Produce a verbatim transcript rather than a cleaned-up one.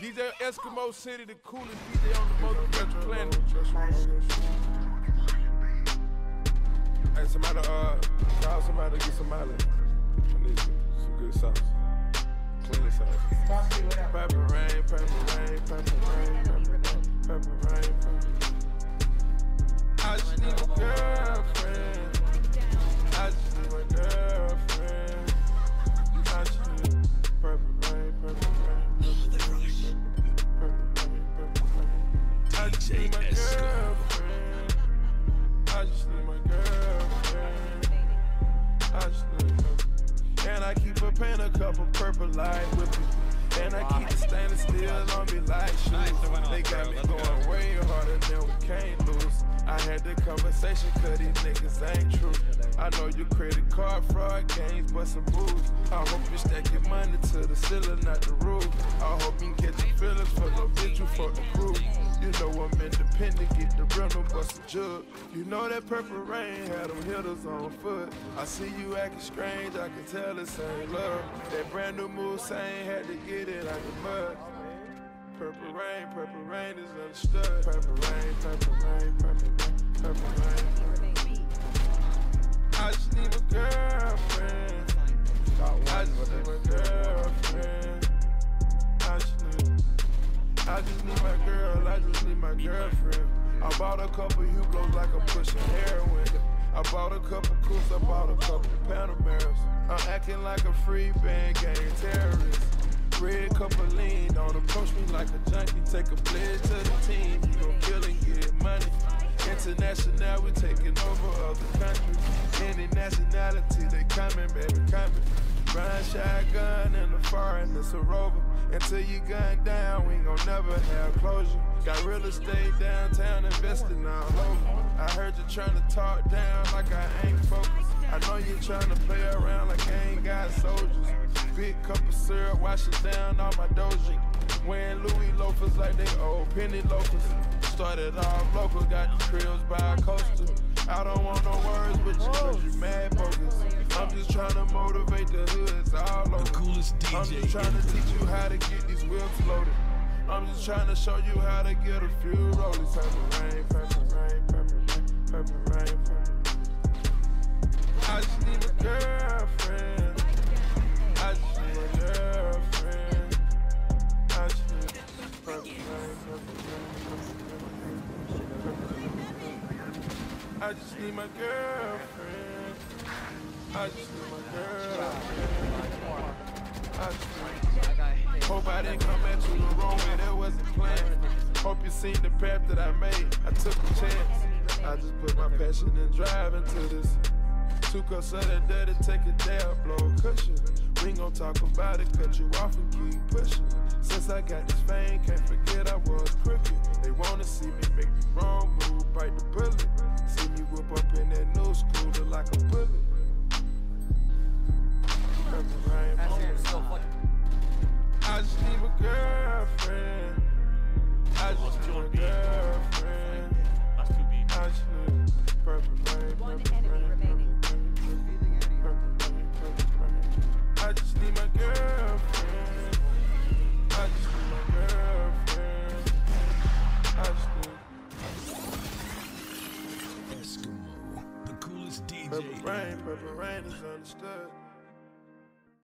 D J Eskimo City, the coolest D J on the motherfucking planet. Hey, somebody, uh, call somebody to get some Miley. I need some, some good sauce. Clean sauce. Purple rain, purple rain, purple rain, purple rain, purple rain, purple rain. I just need a girlfriend. I just need my girlfriend. I just need purple rain, purple rain, purple rain, purple rain, purple rain. I just need my girlfriend. I just need my girlfriend. I just need her. And I keep her paying a couple purple light with me. And I keep it standing still on me like shoes. They got me going way harder than we can't lose. I had the conversation cause these niggas ain't true. I know you credit card fraud games but some booze. I hope you stack your money to the ceiling, not the roof. I hope you get your feelings for no bitch you fuck the crew. You know I'm independent, get the rental, bust a jug. You know that purple rain had them hitters on foot. I see you acting strange, I can tell this ain't love. That brand new move saying had to get it out the mud. Purple rain, purple rain is understood. Purple rain, purple rain, purple rain, purple rain. I just need a girlfriend. I just need my girlfriend. I just need, I just need my girl. I just need my girlfriend. I bought a couple Hublots like I'm pushing heroin. I bought a couple coops, I bought a couple Panameras. I'm acting like a free band gang terrorist. Red cup of lean, don't approach me like a junkie. Take a pledge to the team, you gon' kill and get money. International, we taking over other countries. Any nationality, they coming, baby, coming. Run shotgun in the foreign, it's a rover. Until you gun down, we gon' never have closure. Got real estate downtown, investing all over. I heard you tryna talk down like I ain't focused. I know you tryna play around like I ain't got soldiers. Big cup of syrup, wash it down on my doji. Wearing Louis loafers like they old penny loafers. Started off local, got the cribs by a coaster. I don't want no words with you, cause you mad bogus. I'm just trying to motivate the hoods all over. The coolest D J. I'm just trying to teach you how to get these wheels loaded. I'm just trying to show you how to get a few rollies. Purple rain, purple rain, purple rain, purple rain, purple rain. I just need a girlfriend. I just need a girlfriend. I just need purple rain, purple rain, purple rain. I just need my girlfriend. I just need my girlfriend. I just need. Hope I didn't come at you the wrong way, that wasn't planned. Hope you seen the path that I made, I took a chance. I just put my passion and drive into this. Two cups of that dirty, take a down, blow a cushion. We ain't gon' talk about it, cut you off and keep pushing. Since I got this fame, can't forget I was crooked. They wanna see me make the wrong move, bite the bullet. See me whip up in that new school, look like a bullet. Purple rain, I just need a girlfriend. I just need a girlfriend. I just need purple rain, purple rain, purple rain, purple rain, purple rain. I just need my girlfriend. I just need my girlfriend. I just need Eskimo, the coolest D J. purple rain, purple rain is understood.